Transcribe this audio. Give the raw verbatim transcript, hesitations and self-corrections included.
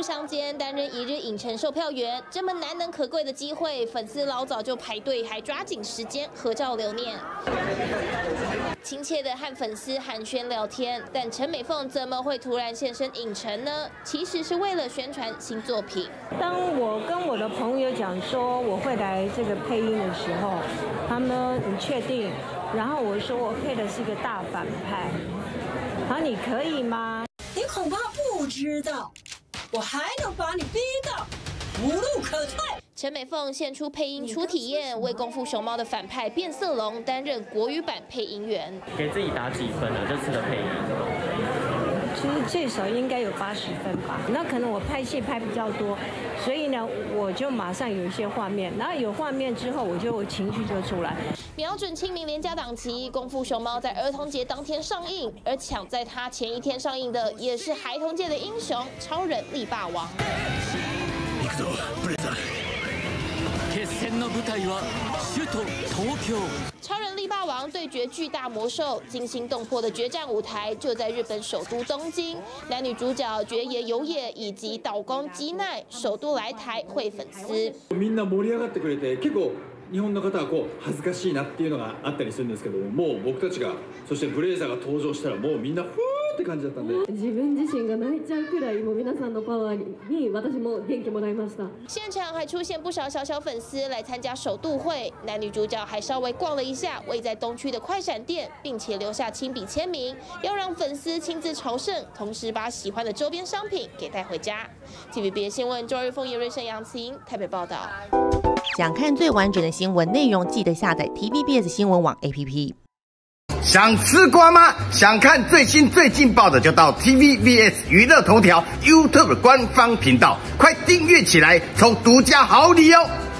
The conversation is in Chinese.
相间，担任一日影城售票员，这么难能可贵的机会，粉丝老早就排队，还抓紧时间合照留念。亲切的和粉丝寒暄聊天，但陈美凤怎么会突然现身影城呢？其实是为了宣传新作品。 当我跟我的朋友讲说我会来这个配音的时候，他们说你确定？然后我说我配的是一个大反派，他说你可以吗？ 你恐怕不知道，我还能把你逼到无路可退。 陈美凤献出配音初体验，为《功夫熊猫》的反派变色龙担任国语版配音员。 给自己打几分啊？这次的配音？ 其实最少应该有八十分吧。那可能我拍戏拍比较多，所以呢，我就马上有一些画面，然后有画面之后，我就我情绪就出来。 瞄准清明连假档期，《功夫熊猫》在儿童节当天上映，而抢在它前一天上映的，也是孩童界的英雄——超人力霸王。超人力霸王对决巨大魔兽，惊心动魄的决战舞台就在日本首都东京。男女主角绝野有野以及岛宫基奈首都来台会粉丝。 みんな盛り上がってくれて、結構日本の方はこう恥ずかしいなっていうのがあったりするんですけども、もう僕たちがそしてブレイザーが登場したらもうみんなふーって感じだったんで。 自分自身が泣いちゃうくらいもう皆さんのパワーに私も元気もらいました。 现场还出现不少小小粉丝来参加首度会，男女主角还稍微逛了一下位在东区的快闪店，并且留下亲笔签名，要让粉丝亲自朝圣，同时把喜欢的周边商品给带回家。T V B S 新闻周日凤叶瑞盛杨晴台北报道。 想看最完整的新闻内容，记得下载 T V B S 新闻网 A P P。 想吃瓜吗？想看最新最劲爆的，就到 T V B S 娱乐头条 YouTube 官方频道，快订阅起来，抽独家好礼哦！